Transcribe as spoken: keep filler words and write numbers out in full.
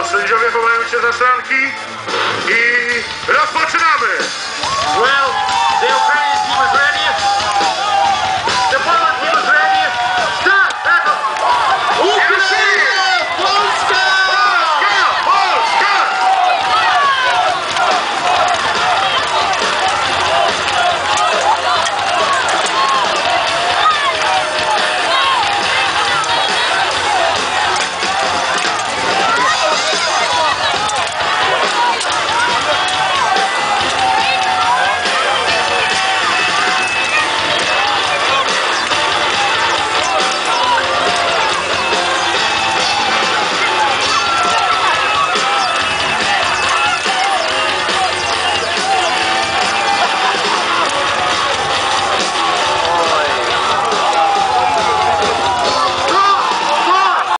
Sędziowie chowają się za szranki i rozpoczynamy! Well, the Ukrainian team is ready.